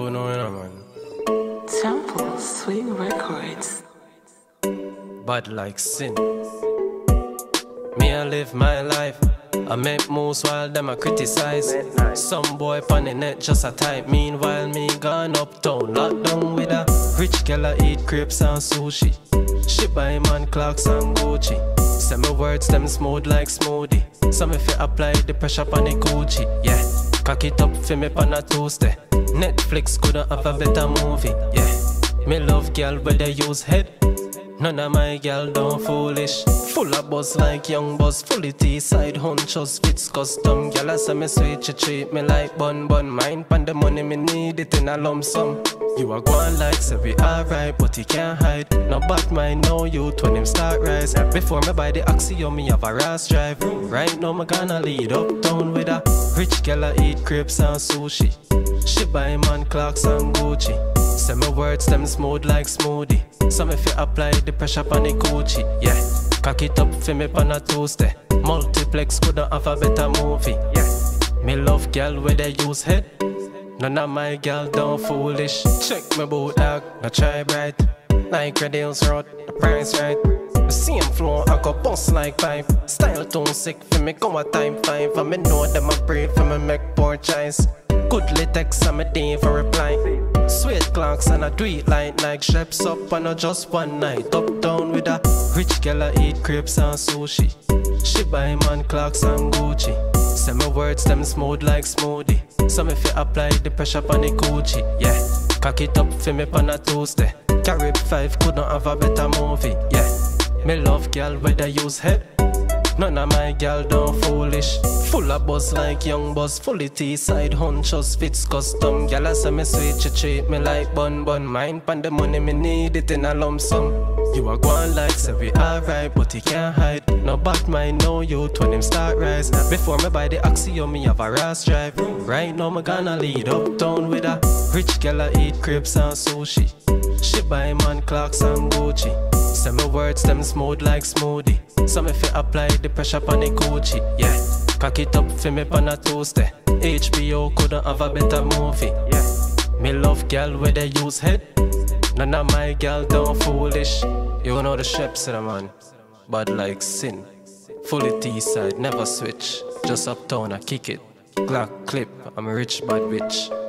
You know, man. Temple Swing Records. Bad like sin. Me I live my life. I make moves while them I criticize. Some boy pon the net just a type. Meanwhile me gone uptown, locked down with a rich girl I eat crepes and sushi. She buy man Clarks and Gucci. Say my words them smooth like smoothie. Some if you apply the pressure pon the Gucci. Yeah, cock it up for me pon a Tuesday. Netflix couldn't have a better movie. Yeah, me love girl where they use head. None of my gal don't foolish. Full of buzz like young buzz. Fully T-side hunchos fits custom. Gal I say me sweet, you treat me like bun. Mind pan the money me need it in a lump sum. You are going like say we alright, but you can't hide. No bad mind, no youth when him start rise. Before me buy the Axiom, me have a Ras drive. Right now me gonna lead uptown with a rich gal I eat crepes and sushi. She buy man Clarks and Gucci. Say my words them smooth like smoothie. Some if you apply the pressure pon the Gucci. Yeah, cock it up for me pon a Tuesday. Multiplex couldn't have a better movie. Yeah, me love girl where they use head. None of my gal don't foolish. Check my boot dog, no try bright. Like Redales Road, the price right. The same flow, I go bust like pipe. Style too sick for me, come a time 5. And me know them a breed for me make poor choice. Good latex and me day for reply. Sweet clocks and I do it like Sheps up and not just one night. Uptown with a rich girl I eat crepes and sushi. She buy man Clarks and Gucci. Say my words them smooth like smoothie. Some if you apply the pressure pon the Gucci. Yeah, cock it up for me pon a Tuesday. Carib 5 couldn't have a better movie. Yeah, me love girl where they use head. None of my gal don't foolish. Full of buzz like young buzz. Fully T-side hunchos fits custom. Gal I say me sweet, you treat me like bun. Mind pan the money me need it in a lump sum. You are going like say we alright, but you can't hide. No bad mind, no youth when him start rise. Before me buy the Axiom, me have a Ras drive. Right now me gonna lead uptown with a rich gal I eat crepes and sushi. She buy man Clarks and Gucci. Say my words them smooth like smoothie. Some if you apply the pressure pon the Gucci. Yeah, cock it up for me pon a Tuesday. HBO couldn't have a better movie. Yeah, me love gal where they use head. None of my gal don't foolish. You know the Sheps man. Bad like sin. Fully T-side, never switch. Just uptown I kick it. Glock clip, I'm a rich bad bitch.